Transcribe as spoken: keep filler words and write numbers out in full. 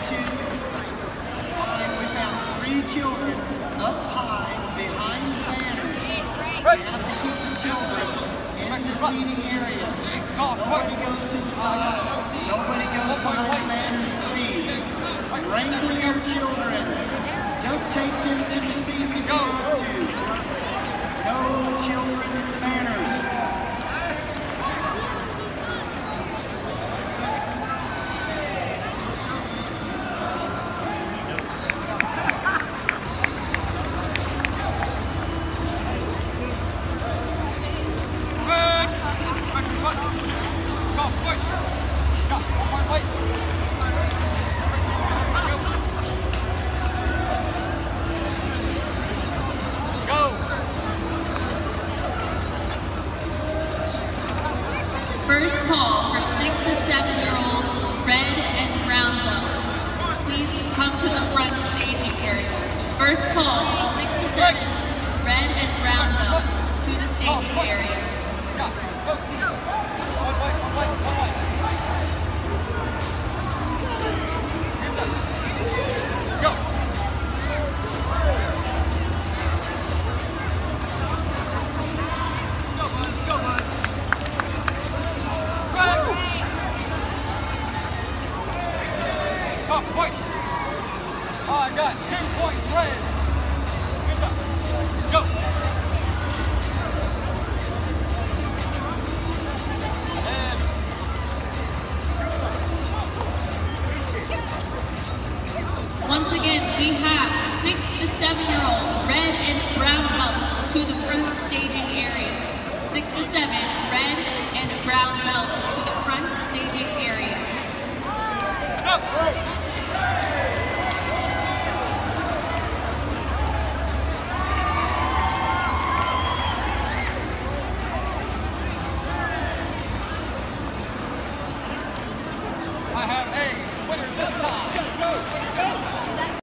to find, we found three children up high behind banners. We have to keep the children in the seating area. Nobody goes to the top. Nobody goes behind the banners, please. Wrangle your children. Duct tape them to the seat if you have to. No children in the banners. First call for six to seven year old red and brown belts. Please come to the front staging area. First call for six to seven red and brown belts to the staging area. Point. Oh, I got two points red. Go. And once again, we have six to seven year old red and brown belts to the front staging area. Six to seven red and brown belts to the front staging area. Up.